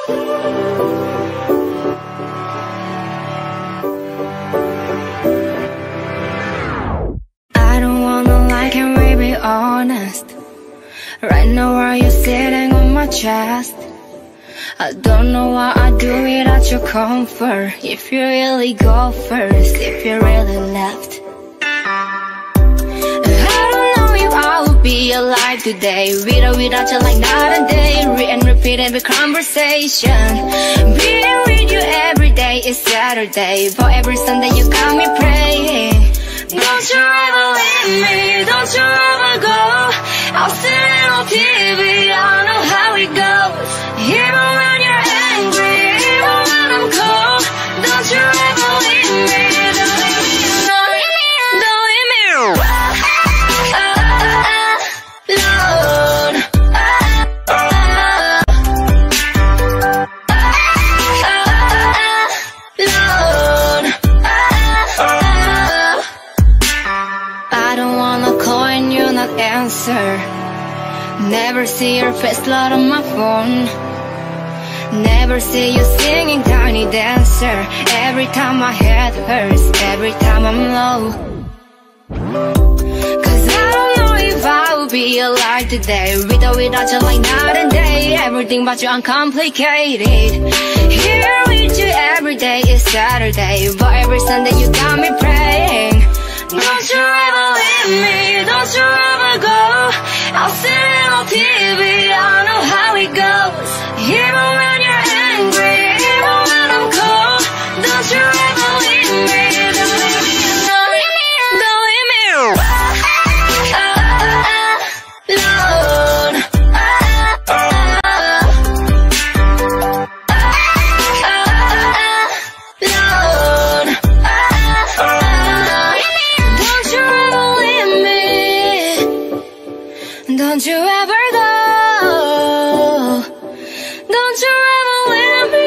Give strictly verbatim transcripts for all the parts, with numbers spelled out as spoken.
I don't wanna lie, can we be honest? Right now are you sitting on my chest? I don't know what I'd do without your comfort. If you really go first, if you really left, I don't know if I would be alive today. With or without you, like night and day. Read and repeat every conversation. Being with you every day is Saturday. For every Sunday you got me praying. Don't you ever leave me, don't you ever go. I'll sit on T V, I know how it goes. Even when you're angry, even when I'm cold. Don't you ever leave me, don't leave me, don't leave me, don't leave me alone. I don't wanna call and you not answer. Never see your face loud on my phone. Never see you singing Tiny Dancer. Every time my head hurts, every time I'm low. Cause I don't know if I will be alive today. With or without you, like night and day. Everything but you uncomplicated. Here with you every day is Saturday. But every Sunday you got me praying. Don't you ever leave me, don't you ever go. I'll sit on T V, I know how it goes. Even when you're angry, even when I'm cold. Don't you ever leave me, don't leave me, don't leave me, don't leave me alone. Don't you ever go. Don't you ever leave me.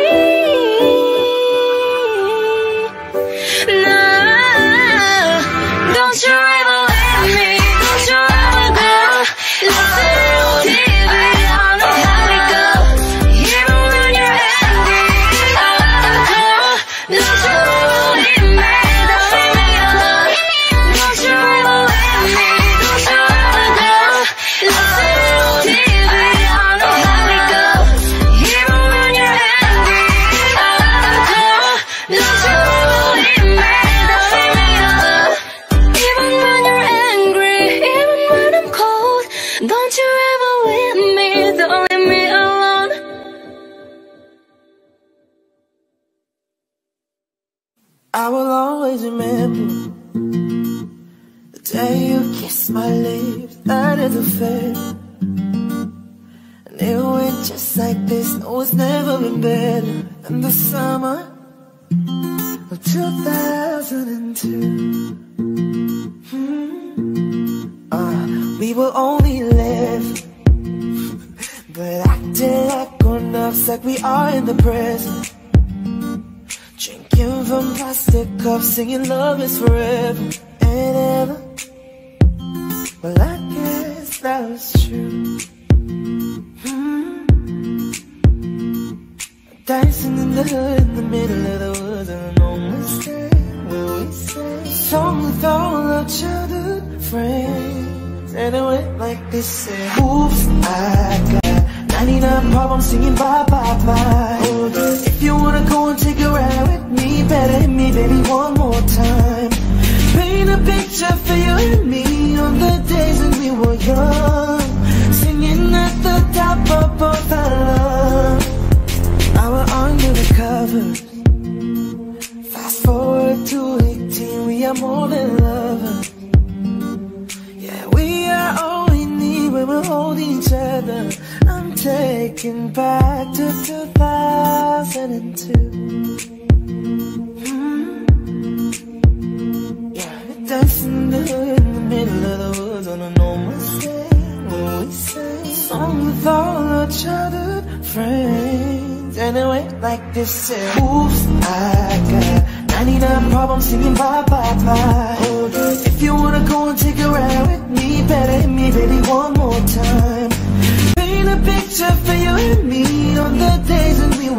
No. Don't you ever leave me. Don't you ever go. I'll sit on T V, I know how it goes. Even when you're angry, even when I'm cold. Don't you ever leave me. Don't leave me alone. Don't you ever leave me. Don't you ever go. I'll sit on T V, I know how it goes. Even when you're angry, even when I'm cold. Don't you ever leave me, don't leave me alone. Even when you're angry, even when I'm cold. Don't you ever leave me, don't leave me alone. I will always remember the day you kissed my lips. That is a fact. And it went just like this. No, it's never been better than the summer of two thousand two. hmm. uh, We were only eleven, but acting like grown-ups, like we are in the present. Drinking from plastic cups, singing love is forever and ever. Well, I guess that was true. hmm. Dancing in the hood, in the middle of the woods, and an old mistake where we sang song with all our childhood friends. And it went like this, say, oops, I got ninety-nine problems singing bye, bye, bye. Oh, if you wanna go and take a ride with me, better hit me, baby, one more time. Paint a picture for you and me on the days when we were young, singing at the top of both our love. Now we're under the covers. Fast forward to eighteen, we are more than lovers. Yeah, we are all we need when we're holding each other. I'm taken back to two thousand two. Dancing in the hood, in the middle of the woods, on an old Mustang, when we sang song with all our childhood friends. And it went like this, say, oops, I got ninety-nine problems singing bye, bye, bye. Oh, if you wanna go and take a ride with me, better hit me, baby, one more time. Paint a picture for you and me on the days when we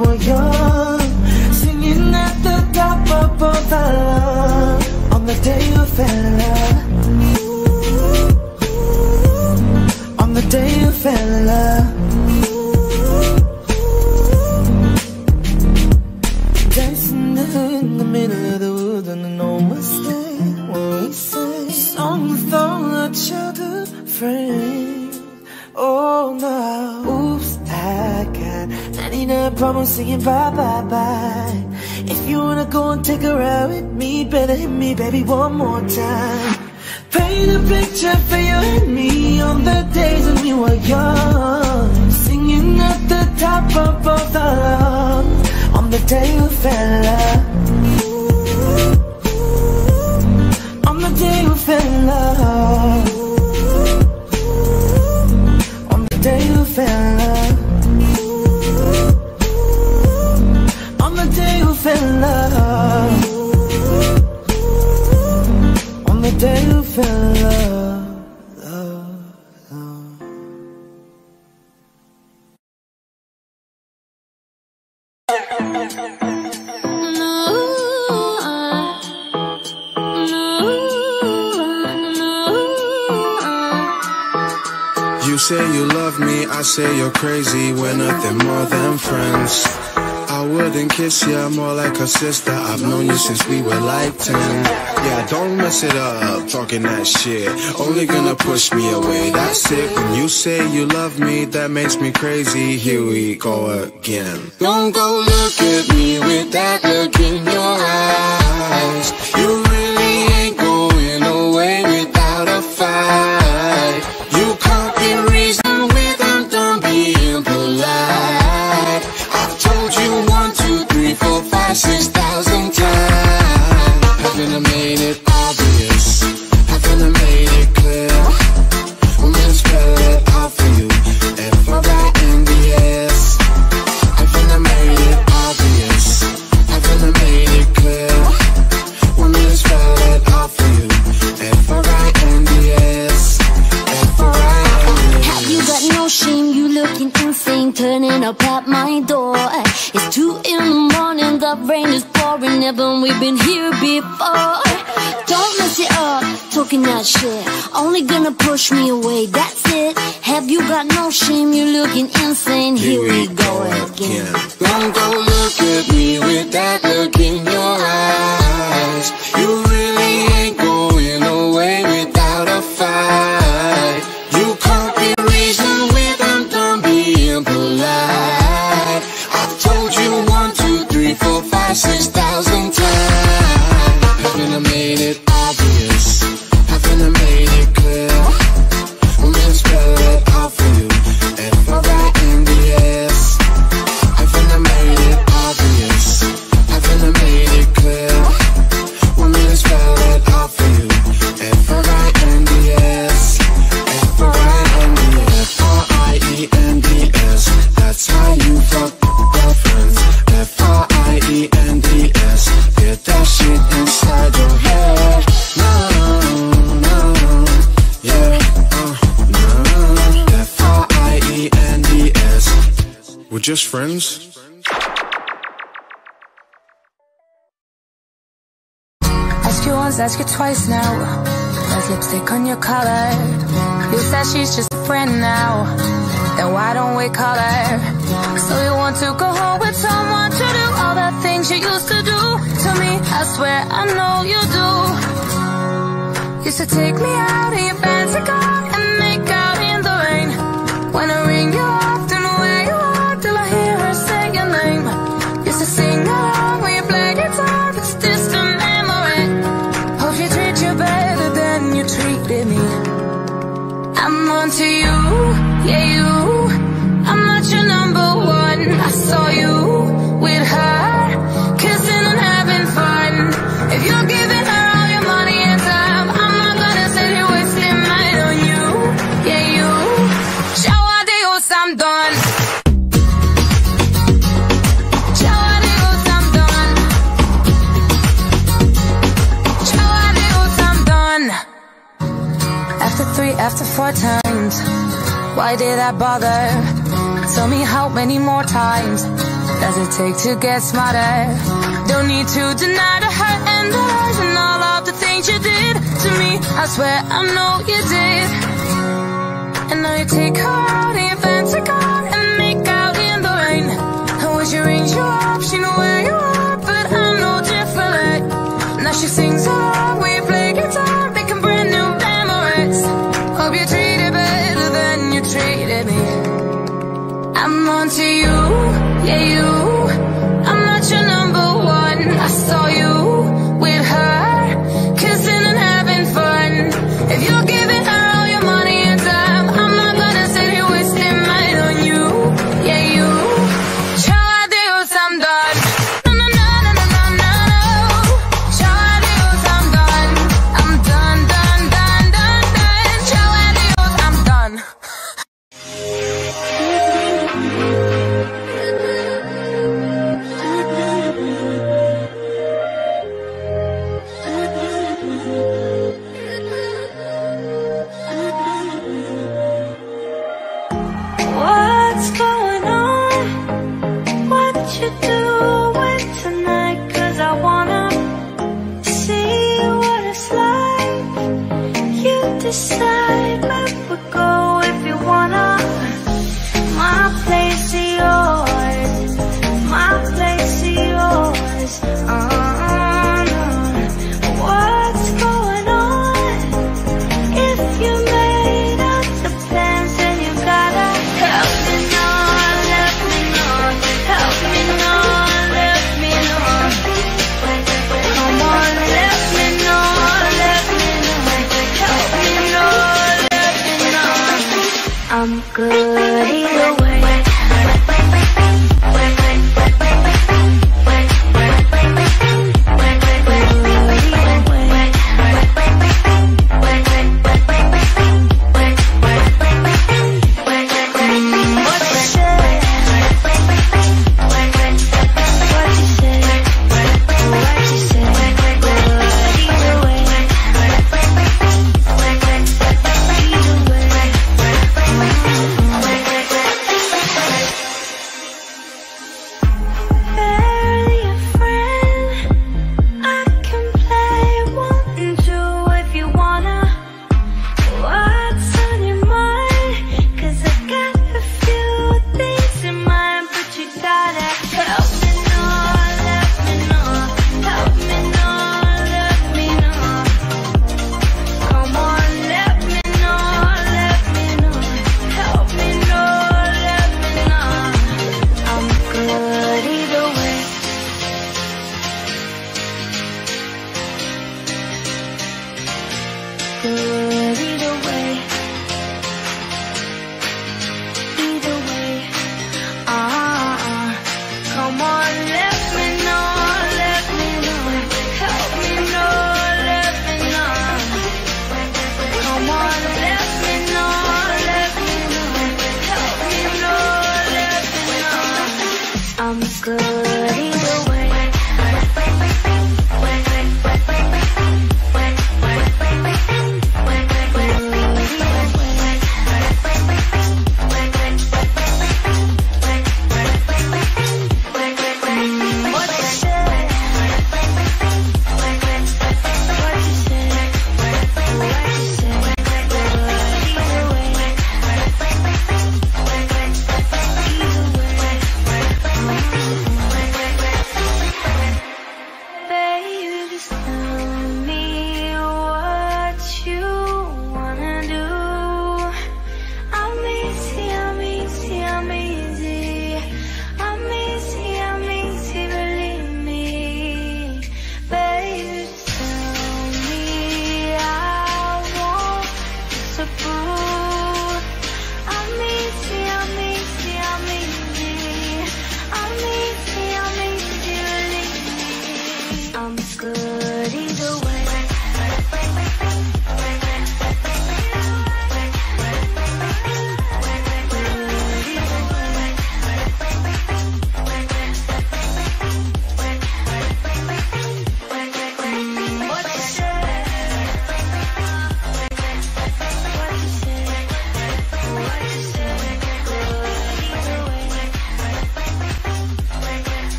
now, promise saying bye bye bye. If you wanna go and take a ride with me, better hit me, baby, one more time. Paint a picture for you and me on the days when we were young, singing at the top of both our lungs on the day we fell in love. On the day we fell in love. On the day we fell in love. On the day we fell in love. On the day we fell in love, love, love. You say you love me, I say you're crazy. We're nothing more than friends. I wouldn't kiss ya, more like a sister. I've known you since we were like ten. Yeah, don't mess it up, talking that shit. Only gonna push me away, that's it. When you say you love me, that makes me crazy. Here we go again. Don't go look at me with that look in your eyes. You really ain't going away without a fight. You can't be reasoned with, I'm done being polite. I've told you one, two, three, four, five, six thousand times. Haven't I made it obvious? Haven't I made it clear? I'm gonna spell it out for you. F R I N D S. Haven't I made it obvious? Haven't I made it clear? Want me to spell it out for you? F R I N D S. F R I N D S. Have you got no shame? You looking insane, turning up at my door. It's two in the morning, the rain is pouring. Never we've been here before. Don't mess it up, talking that shit. Only gonna push me away, that's it. Have you got no shame? You looking insane. Here, Here we go again. Don't go look at me with that look in your eyes. You really ain't going away without a fight. You can't be reasoned with, I'm done being polite. I've told you one, two, three, four, five, six thousand times. Haven't I made it obvious? Haven't I made it clear? I'm gonna spell it out for you. F R I N D S. Haven't I made it obvious? Haven't I made it clear? Want me to spell it out for you? F R I N D S. F R I N D S. F R I E N D S. That's how you fuck girlfriends. F R I E N D S. Get that shit inside your head. No, no, yeah, uh, no. F R I E N D S. We're just friends. Ask you once, ask you twice now. There's lipstick on your collar. You said she's just a friend now. Then why don't we call her? So you want to go home with someone to do all the things you used to do to me? I swear I know you do. Used to take me out in your fancy car and make out in the rain. When I ring you up, don't know where you are till I hear her say your name. Used to sing along when you play guitar, it's distant memory. Hope you treat you better than you treated me. I'm onto you, yeah you. I'm not your number one. I saw you with her, kissing and having fun. If you're giving her all your money and time, I'm not gonna sit here wasting mine on you, yeah you. Ciao adios, I'm done. Ciao adios, I'm done. Ciao adios, I'm done. After three, after four times, why did I bother? Tell me how many more times does it take to get smarter? Don't need to deny the hurt and the lies and all of the things you did to me. I swear I know you did. And now you take her out in your fancy car and make out in the rain. And when she rings you up, she know where you are, but I'm no different. Now she sings along when you play guitar, making brand new memories. Hope you treat her better than you treated me. I'm onto you, yeah, you. I'm not your number one. I saw you with her, kissing and having fun. If you're giving her all your money and time, I'm not gonna sit here wasting mine on you, yeah, you. Ciao, adios, I'm done. No, no, no, no, no, no, no, no. Ciao, adios, I'm done. I'm done, done, done, done, done. Ciao, adios, I'm done. What's going on? What you doing tonight? 'Cause I wanna see what it's like. You decide where we go if you wanna. My place is yours. My place is yours. Uh, what's going on? If you made up the plans, then you gotta help me know, let me know, help me know, let me know. Come on, let me know, let me know, help me know, let me know. I'm good either way. Barely a friend, I can play one and two if you wanna. What's on your mind? 'Cause I got a few things in mind, but you gotta help me know, let me know, help me know, let me know. Come on, let me know, let me know, help me know, let me know. I'm good either way. Good either way. Either way. Ah, come on, let me know, let me know, help me know, let me know. Come on, let me know, let me know, help me know, let me know. I'm good either way.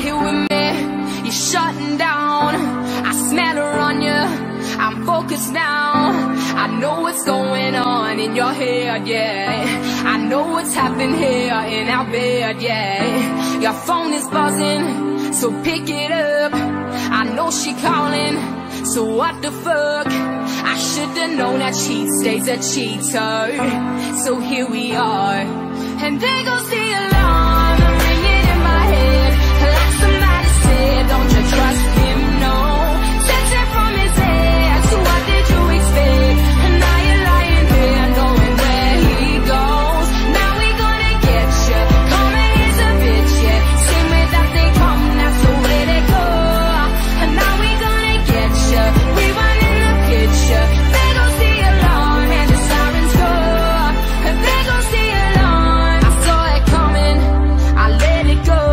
here with me, you're shutting down. I smell her on you, I'm focused now. I know what's going on in your head, yeah. I know what's happening here in our bed, yeah. Your phone is buzzing, so pick it up. I know she calling, so what the fuck? I should've known that cheat stays a cheater. So here we are, and there goes the alarm ringing in my head. Like somebody said, don't you trust him, no. Sensing from his head, so what did you expect? And now you're lying here knowing where he goes. Now we gonna get you, coming is a bitch, yeah. Same way that they come, that's the way they go. And now we gonna get you, rewinding the picture. There goes the alarm and the sirens go. And there goes the alarm. I saw it coming, I let it go.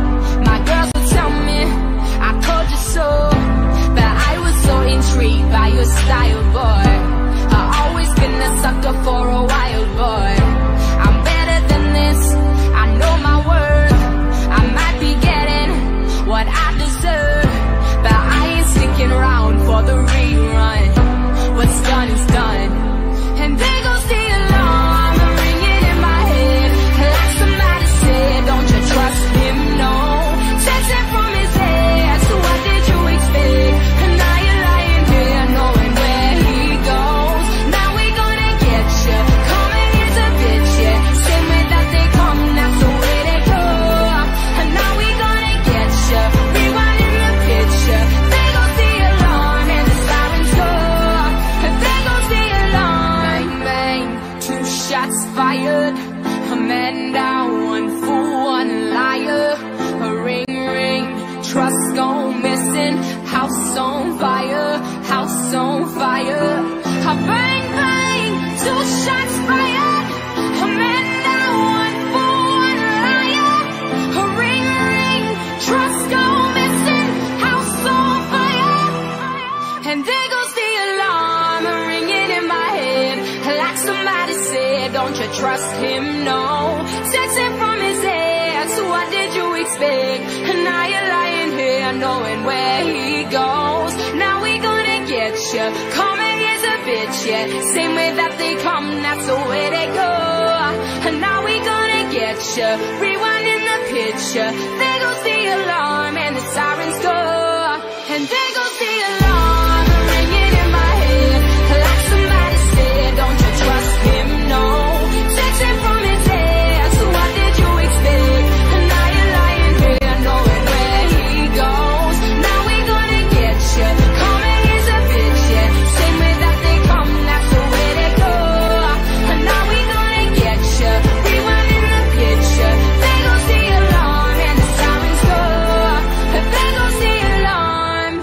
My girls would tell me, I told you so. But I was so intrigued by your style, boy. I've always been a sucker for a wild boy. I'm better than this, I know my worth. I might be getting what I deserve, but I ain't sticking around for the rerun. What's done is done. And there goes the alarm ringing in my head. Like somebody said, don't you trust him, no. Sensing from his head, so what did you expect? And now you're lying here knowing where he goes. Now we gonna get you, coming is a bitch, yeah. Same way that they come, that's the way they go. And now we gonna get you, rewinding the picture. There goes the alarm and the sirens go. And there goes the alarm. Bang, bang, two shots fired. A man down, one fool, one liar. A ring, ring, trust gone missing. House on fire, house on fire. A bang, bang, two shots fired. A man down, one fool, one liar. A ring, ring, trust gone missing. House on fire. And there goes the alarm ringing in my head. Like somebody said, don't you trust him, no. Sensing from his head, so what did you expect? And now you're lying here knowing where he goes. Now we gonna get you, coming is a bitch, yeah. Same way that they come, that's the way they go. And now we gonna get you, rewinding the picture. There goes the alarm and the sirens go. And there goes the alarm ringing in my head. Like somebody said, don't you trust him, no. Sensing from his head, so what did you expect? And now you're lying here knowing where he goes. Now we gonna get you, coming is a bitch, yeah. Same way that they come, that's the way they go. And now we gonna get you, rewinding the picture. There goes the alarm and the sirens go. And there goes the alarm.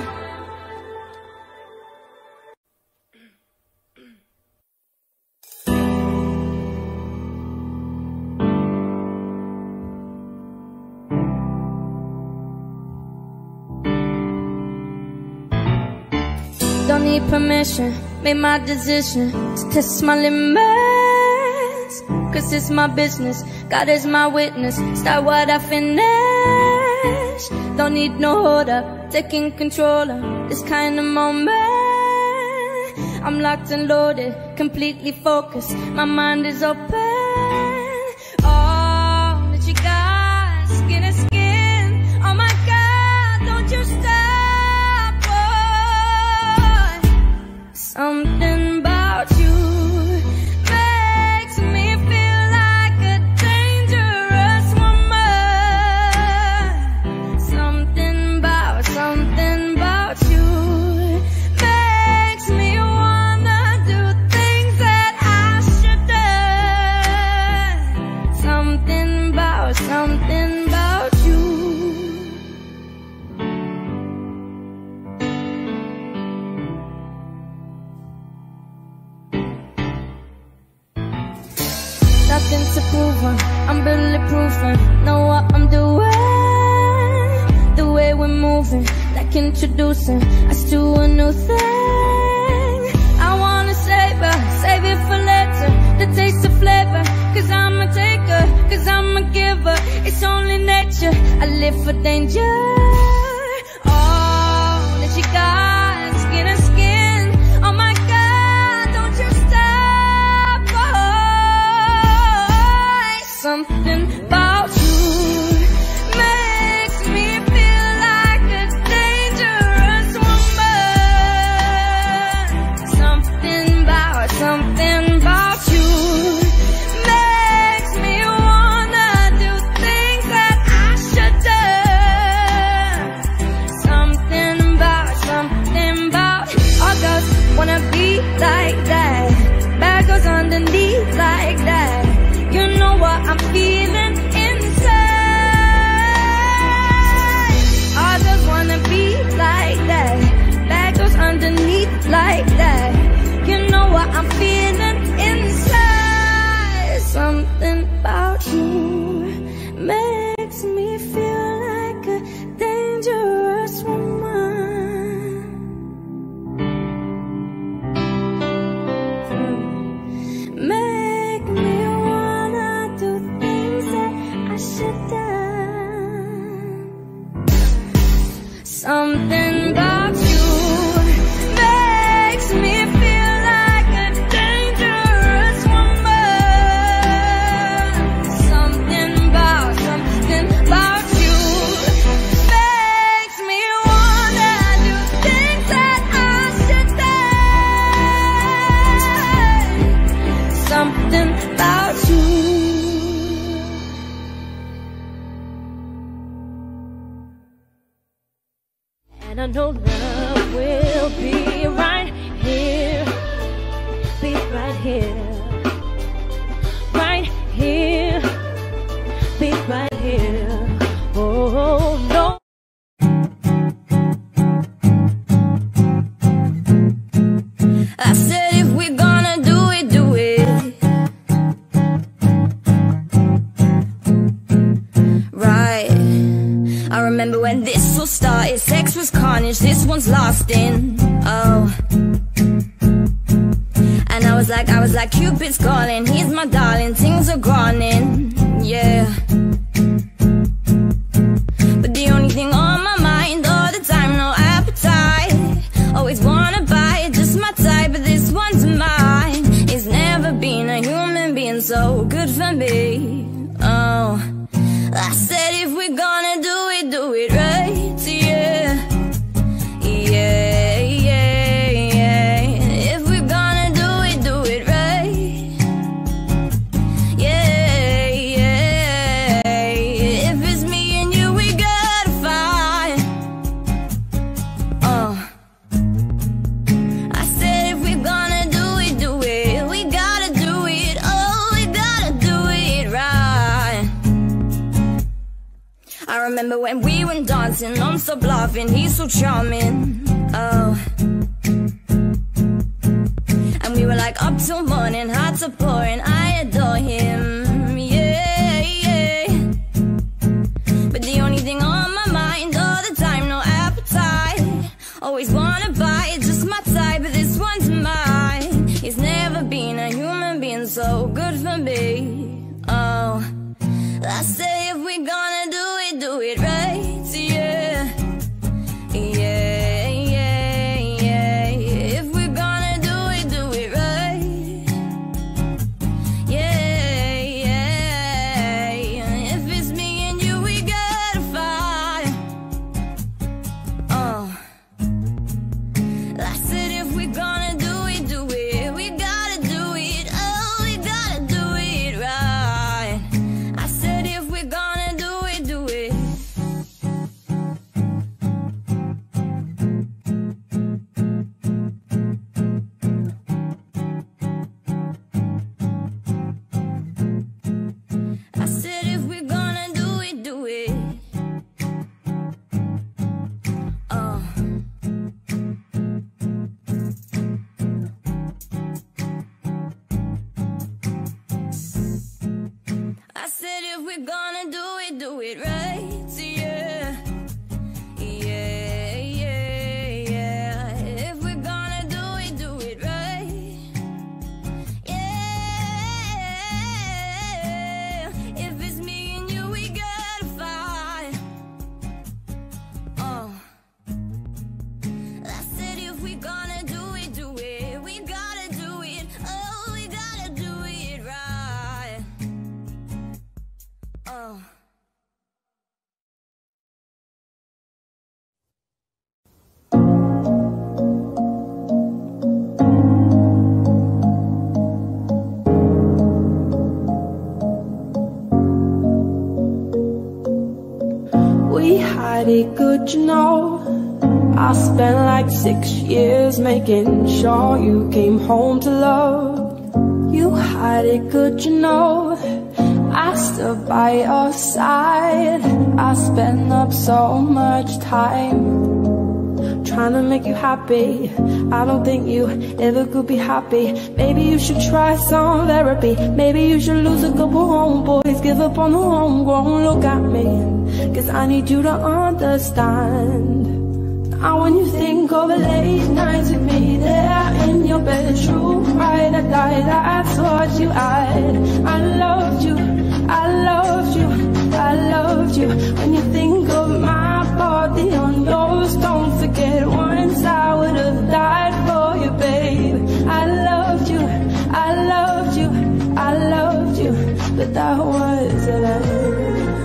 Don't need permission, made my decision to test my limits. Cause it's my business, God is my witness. Start what I finish. Don't need no hold up, taking control of this kind of moment. I'm locked and loaded, completely focused, my mind is open. All that you got, skin to skin. Oh my God, don't you stop, boy. Something about you makes me feel like a dangerous woman. Something about, something about you makes me wanna do things that I shouldn't. Something about, something about you. Nothing to prove on, I'm bulletproof and know what I'm doing. The way we're moving, like introducing us to a new thing. I wanna save her, save it for later, the taste of flavor. Cause I'm a taker, cause I'm a giver. It's only nature, I live ready for danger. All that you got, skin to skin. Oh my God, don't you stop, boy. Something about you makes me feel like a dangerous woman. Something about, something about you makes me wanna do things that I should do. Something about, something about all girls wanna be like that. Bad girls underneath like that. You know what I'm feeling inside. All girls wanna be like that. Bad girls underneath like that. You know what I'm feeling inside. Something about you makes me feel like a dangerous woman. Make me wanna do things that I should do. Something about you makes me feel like a dangerous woman. Something about, something about you makes me wanna do things that I should do. Something about you. And I know love will be right here, be right here, right here, be right here. Oh no. I said if we're gonna do it, do it right. I remember when this all started, sex was carnage, this one's lost in, oh. And I was like, I was like, Cupid's calling, he's my darling, things are growing, yeah. But the only thing on my mind all the time, no appetite. Always wanna buy it, just my type, but this one's mine. It's never been a human being so good for me, oh. I said if we're gonna do it, do it right, yeah. Yeah, yeah, yeah. If we're gonna do it, do it right. Yeah, yeah. If it's me and you, we gotta fight. Oh. I said if we're gonna do it, do it. We gotta do it, oh, we gotta do it right. I remember when we went dancing, non-stop laughing, he's so charming, oh. And we were like up till morning, hearts are pouring, I adore him, yeah, yeah. But the only thing on my mind all the time, no appetite. Always wanna buy it, just my type, but this one's mine. He's never been a human being so good for me, oh. I say if we're gonna do it, do it right, yeah. Yeah, yeah, yeah. If we're gonna do it, do it right. Yeah, yeah. If it's me and you, we gotta fight. Oh. I said if we're gonna do it, do it. We gotta do it, oh, we gotta do it right. it good, you know. I spent like six years making sure you came home to love. You had it good, you know. I stood by your side. I spent up so much time trying to make you happy. I don't think you ever could be happy. Maybe you should try some therapy. Maybe you should lose a couple homeboys, give up on the homegrown. Look at me, cause I need you to understand. Now when you think of the late nights with me there in your bedroom, ride or die, that's what you had. I loved you, I loved you, I loved you. When you think of my body on yours, don't forget once I would have died for you, babe. I loved you, I loved you, I loved you, but that was a lie.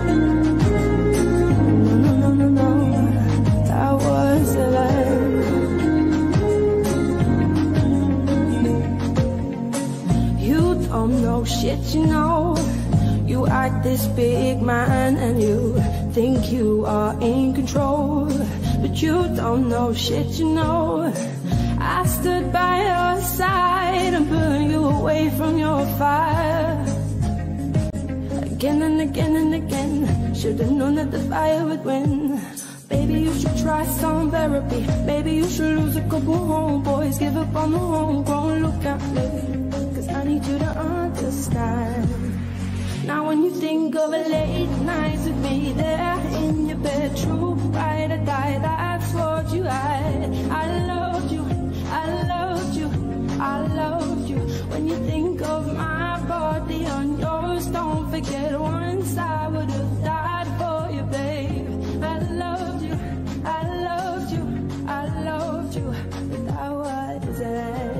Don't know shit, you know. You act this big man and you think you are in control, but you don't know shit, you know. I stood by your side and pulled you away from your fire again and again and again. Should've known that the fire would win. Baby, you should try some therapy. Maybe you should lose a couple homeboys, give up on the homegrown. Look at me, cause I need you to understand. Now when you think of a late nights with me there in your bedroom, ride or die, that's what you had. I loved you, I loved you, I loved you. When you think of my body on yours, don't forget once I would have died for you, babe. I loved you, I loved you, I loved you, but that was it.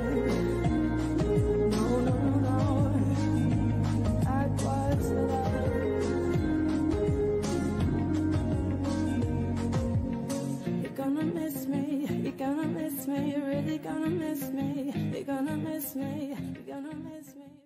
You're gonna miss me, you're really gonna miss me. You're gonna miss me, you're gonna miss me.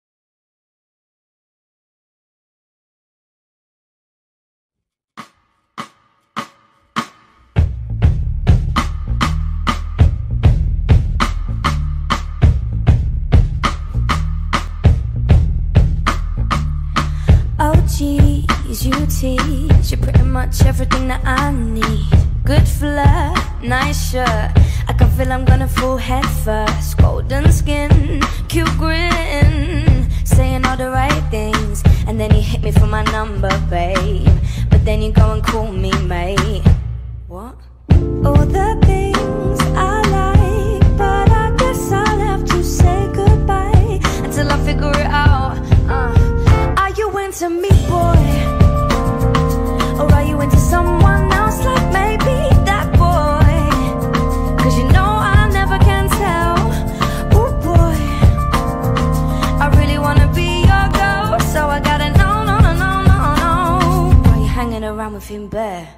Oh geez, you tease, you're pretty much everything that I need. Good flirt, nice shirt, I can feel I'm gonna fall head first. Golden skin, cute grin, saying all the right things. And then you hit me for my number, babe, but then you go and call me mate. What? All the things I like, but I guess I'll have to say goodbye until I figure it out. uh, Are you into me, boy? Or are you into someone else, like maybe that boy? Cause you know I never can tell. Ooh boy, I really wanna be your girl, so I gotta know, no, no, no, no, no. Why you hanging around with him, bear?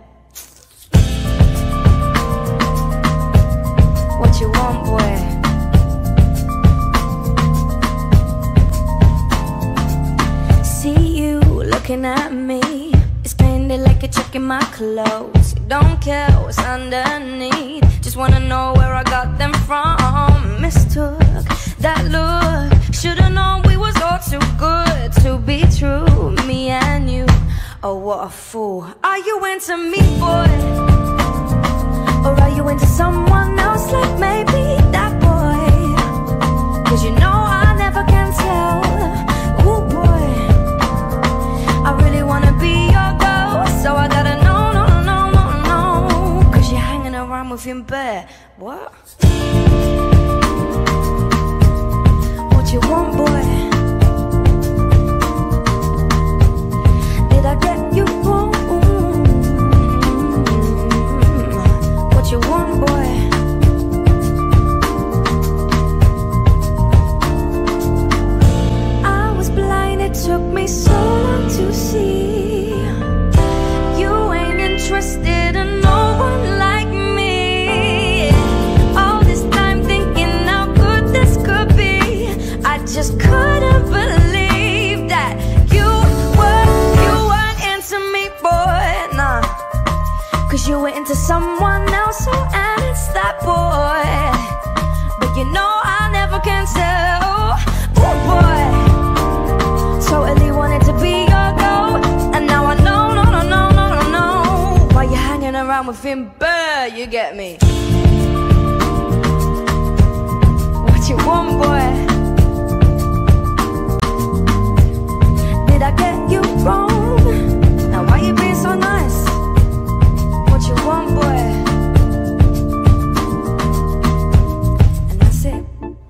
What you want, boy? See you looking at me, like you're checking my clothes. You don't care what's underneath, just wanna know where I got them from. Mistook that look, should've known we was all too good to be true, me and you. Oh, what a fool. Are you into me, boy? Or are you into someone else, like maybe that boy? Cause you know I never can tell. Ooh boy, I really wanna be your girl, so I gotta know, no, no, no, no, no. Cause you're hanging around with him, bear. What? What you want, boy? Did I get you wrong? What you want, boy? I was blind, it took me so long to see. You ain't interested in no one like me. All this time thinking how good this could be, I just couldn't believe that you were, you weren't into me, boy, nah. you were into someone else, oh, and it's that boy. But you know I never can tell. Oh boy, totally wanted to be your girl, and now I know, no, no, no, no, no, no. Why you hanging around with him, bird? You get me? What you want, boy? Did I get you wrong? Now why you being so nice? What you want, boy? And that's it.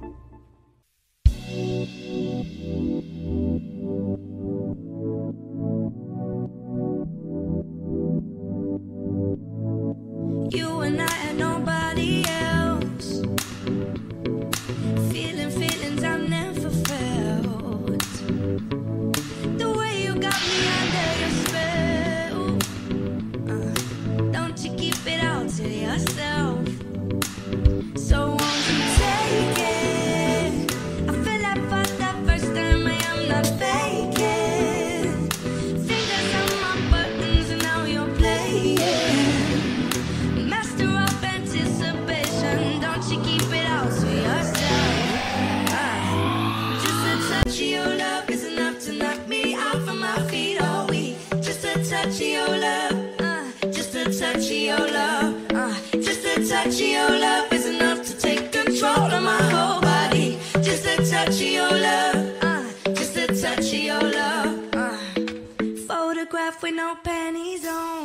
You and I and nobody else, feeling feelings I never felt. The way you got me under your spell, uh, don't you keep it all to yourself. So won't you take it? I feel like for the first time I am not faking. Fingers on my buttons and now you're playing. Master of anticipation, don't you keep it all to yourself. uh, Just a touch of your love is enough to knock me off of my feet all week. Just a touch of your love, uh, just a touch of your love, uh, just a touch of your love is enough to take control of my whole body. Just a touch of your love, uh, just a touch of your love, uh, photograph with no panties on.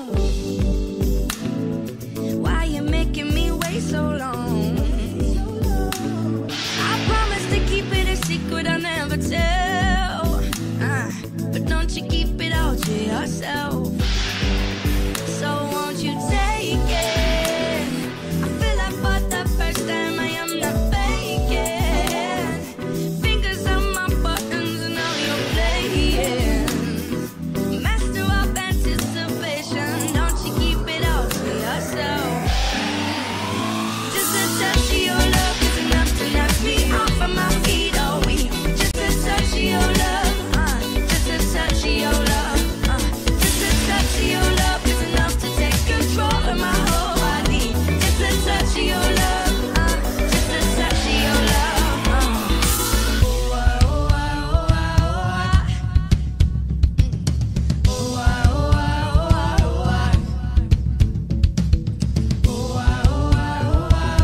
Why you making me wait so long? I promise to keep it a secret I'll never tell, uh, but don't you keep it all to yourself. So won't you take it? I feel like for the first time I am not faking. Fingers on my buttons and now you're playing. Master of anticipation, don't you keep it all to yourself. Just a touch of your love is enough to knock me off of my feet all week. Just a touch of your love, uh, just a touch of your love, uh, just a touch of your love is enough to take control of my whole body. Just a touch of your love, uh, just a touch of your love, uh. Oh, ah, oh, ah, oh, ah, oh, ah. Oh, ah, oh, ah, oh, ah, oh, ah. Oh, ah, oh, ah, oh, ah,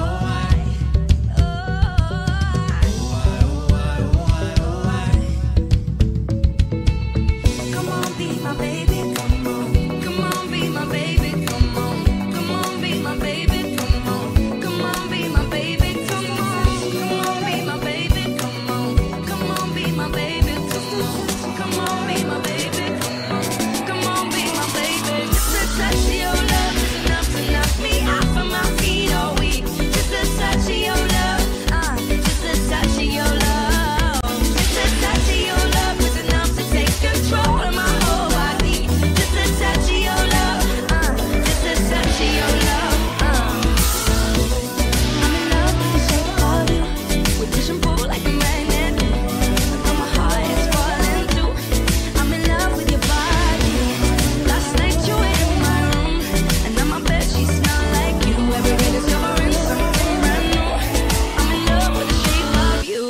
come on, be my baby, come on. Come on, be my baby, come on. Come on, be my baby, come on. Come on, be my baby, come on. Come on, be my baby, come on. Come on, be my baby, come on. Come on, be my baby, come on. Come on, be my baby. Just a touch of your love is enough to knock me off of my feet all week. Just a touch of your love, uh, just a touch of your love. Just a touch of your love is enough to take control of my whole body. Just a touch of your love, uh, just a touch of your love, uh. I'm in love with the shape of you. We push and pull like a magnet. But my heart is falling too. I'm in love with your body. Last night you were in my room, and now my bed sheets smell like you. Every day discovering something brand new. I'm in love with the shape of you.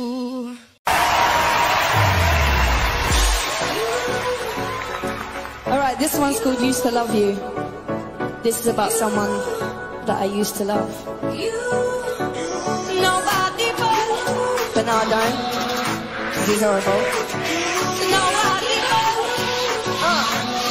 Alright, this one's called Used to Love You. This is about someone that I used to love. Nobody but, But now I don't. He's horrible. nobody but. Uh.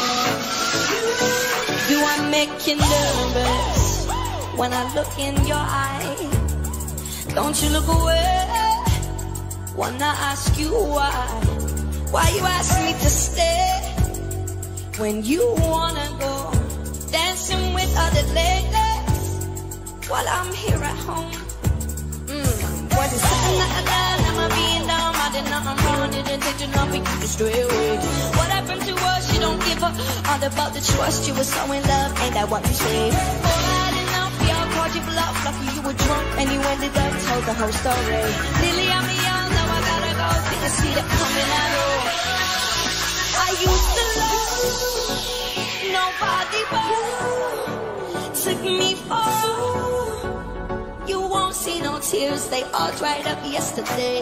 Do I make you nervous when I look in your eye? Don't you look away? Wanna ask you why? Why you ask me to stay when you wanna go dancing with other ladies while I'm here at home? Mm. What is something that I done? Am I being dumb? I did nothing wrong, didn't take too long for you to stray away. What happened to us? You don't give up. All about the trust, you were so in love, ain't that what you say? All I didn't know, we all called you bluff, lucky you were drunk and you ended up told the whole story. Lily, I'm young, now I gotta go. Didn't see that coming at all. I used to love nobody but fall, you won't see no tears, they all dried up yesterday.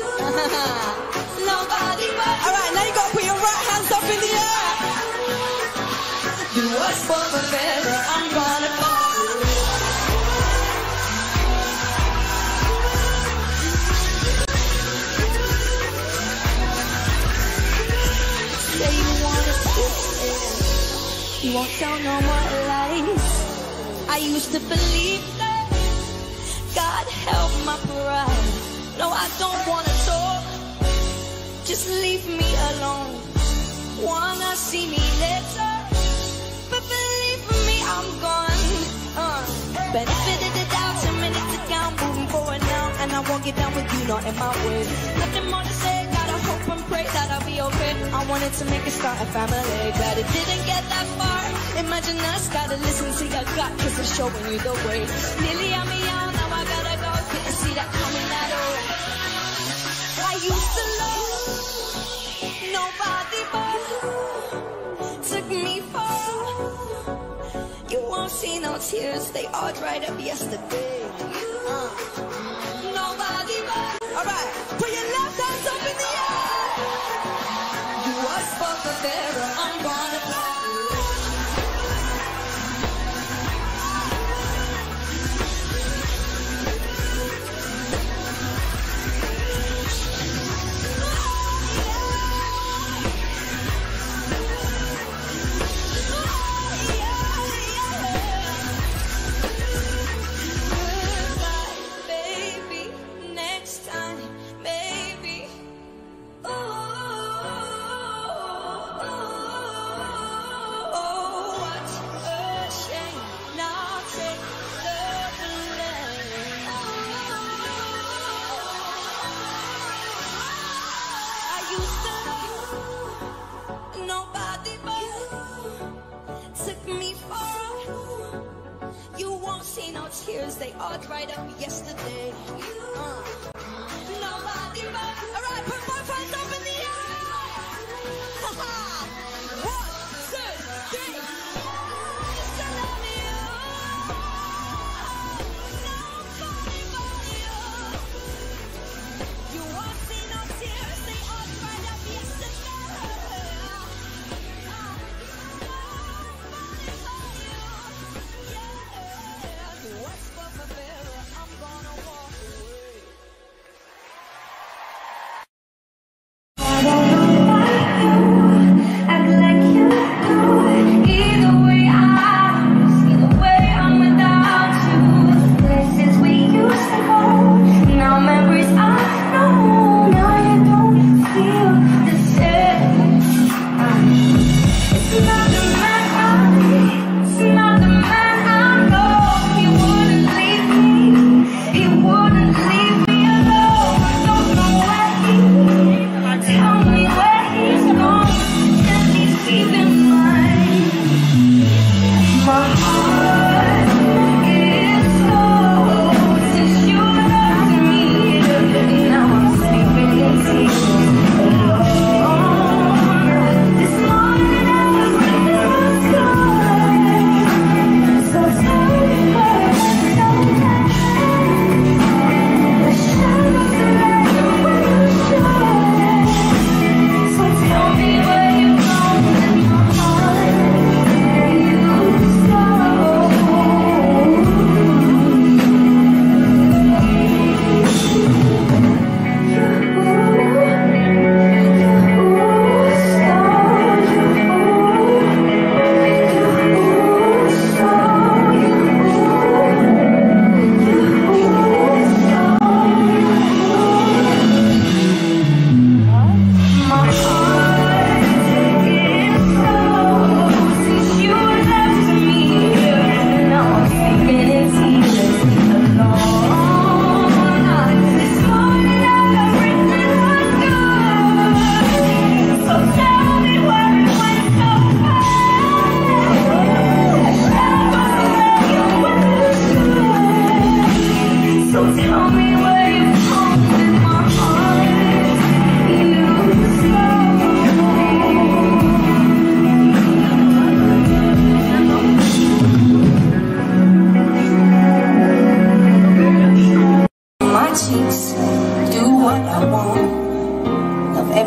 Nobody but. Alright, now you gotta put your right hands up in the air. Do what's for the better, I'm gonna fall. Say you wanna sit there, you won't tell no more lies. I used to believe that, God help my pride. No, I don't wanna talk, just leave me alone. Wanna see me later, but believe me, I'm gone. uh. Benefit of the doubt, ten minutes to count, moving forward now, and I won't get down with you, not in my way. Nothing more to say, gotta hope and pray that I'll be okay. I wanted to make it start a family, but it didn't get that far. Imagine us, gotta listen to your gut, cause it's showing you the way. Nearly had me out, now I gotta go, didn't see that coming at all. I used to love nobody but took me far. You won't see no tears, they all dried up yesterday. uh. Nobody but. Alright, put your left hands up in the air. Do what's for the better, I'm gonna fall. Nobody but took me far. You won't see no tears, they all dried up yesterday. uh. Nobody but. Alright, put both hands up in the air. One, two, three. You won't see no tears, they all dried up yesterday. What's for the better, I'm gonna walk away.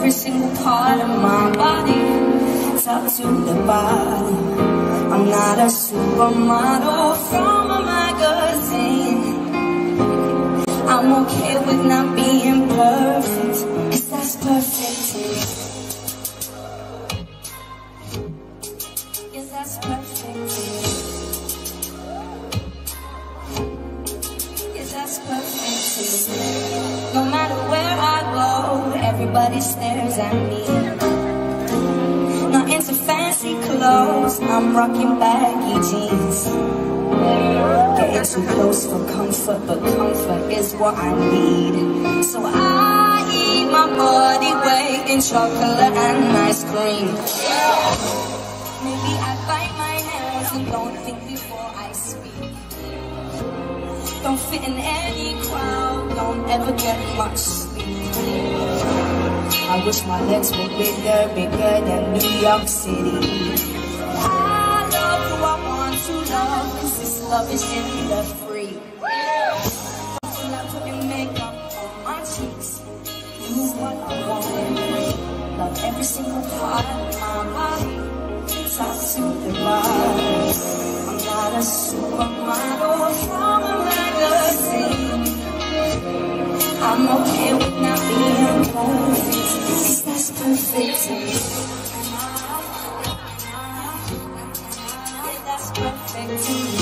every single part of my body, top to the bottom. I'm not a supermodel from a magazine. I'm okay with not being perfect, 'cause that's perfect to me. Yes, that's perfect to me. Yes, that's perfect to me. No matter where I go, everybody stares at me. Not into fancy clothes, I'm rocking baggy jeans. Getting too close for comfort, but comfort is what I need. So I eat my body weight in chocolate and ice cream. Maybe I bite my nails and don't think before I speak. Don't fit in any crowd, don't ever get much sleep. I wish my legs were bigger, bigger than New York City. I love who I want to love, 'cause this love is gender free. Don't feel like putting makeup on my cheeks. Do what I want. Love every single part of my body, top to the bottom. I'm not a supermodel from a magazine. I'm okay with not being perfect, 'cause that's perfect to me. That's perfect to me.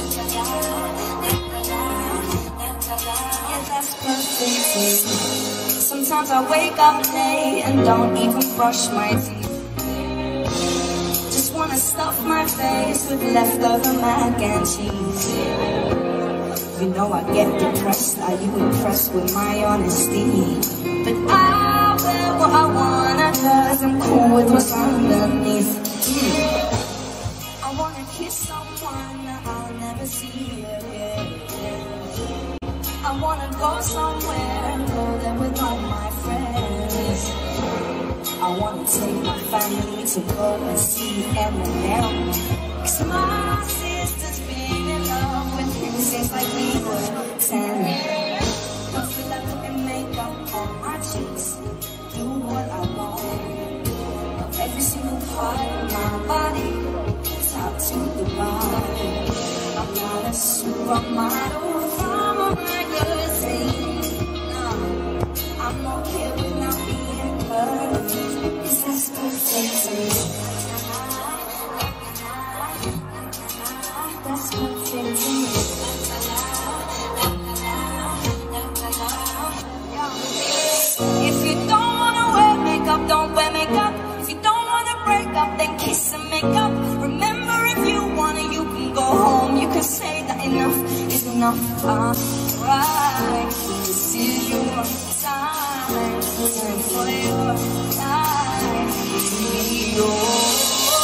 Yeah, that's perfect to me. Sometimes I wake up late and don't even brush my teeth. Just wanna stuff my face with leftover mac and cheese. You know I get depressed, are you impressed with my honesty? But I wear what I wanna, 'cause I'm cool with what's underneath. mm. I wanna kiss someone that I'll never see again. I wanna go somewhere, go there with all my friends. I wanna take my family to go and see Eminem, 'cause my sister's been in love with him since like we were ten. Don't feel like putting makeup on my cheeks. Do what I want. Love every single part of my body, top to the bottom. I'm not a supermodel from a magazine. No, I'm okay with not being perfect, 'cause that's perfect to me. That's perfect to me. If you don't wanna wear makeup, don't wear makeup. If you don't wanna break up, then kiss and make up. Remember, if you wanna, you can go home. You can say that enough is enough. Alright, this is your time. Time for your time to be yours.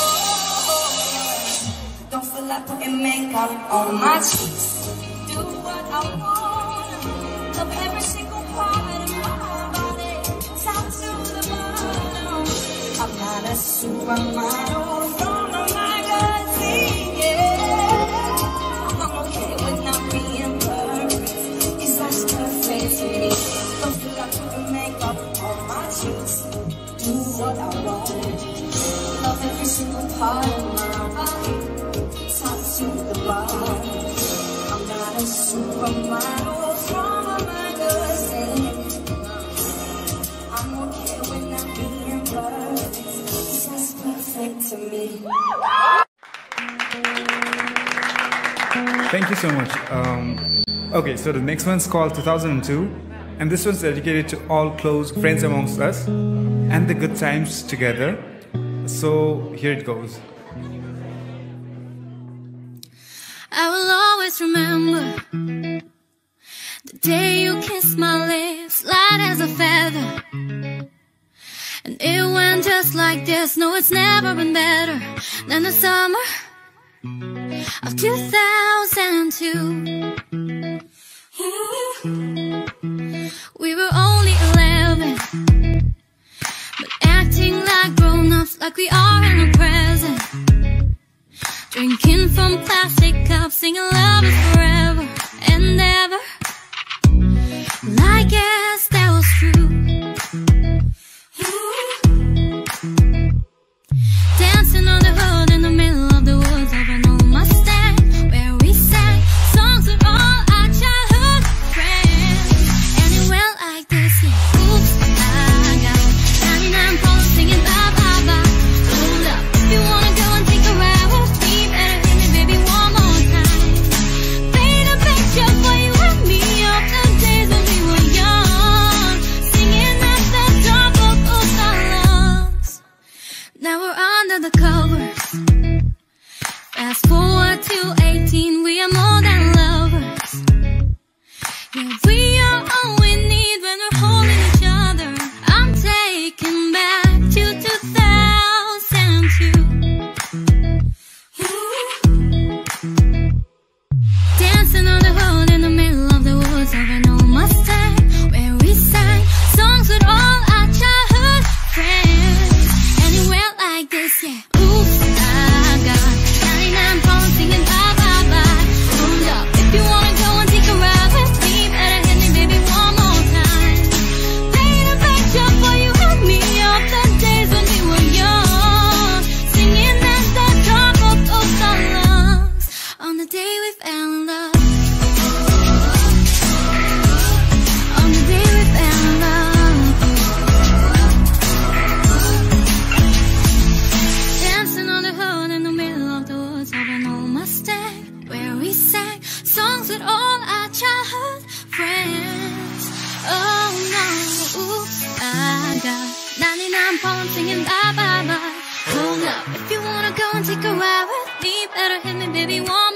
Don't feel like putting makeup on my cheeks. Do what I want. Love every single part of my body, top to the bottom. I'm not a supermodel from a magazine, yeah. I'm okay with not being perfect, 'cause that's perfect to me. Don't feel like putting makeup on my cheeks. Do what I want. Love every single part of my body, top to the bottom. I'm not a supermodel from a magazine. I'm okay with not being perfect, 'cause that's perfect to me. Thank you so much. Um, okay, so the next one's called two thousand two, and this one's dedicated to all close friends amongst us and the good times together. So here it goes. I will always remember the day you kissed my lips, light as a feather. And it went just like this. No, it's never been better than the summer of two thousand two. We were only eleven, but acting like grown-ups, like we are in the present. Drinking from plastic cups, singing love is forever and ever. Well, I guess that was true. phone singing bye bye bye. Hold up, if you wanna go and take a ride with me, better hit me, baby, one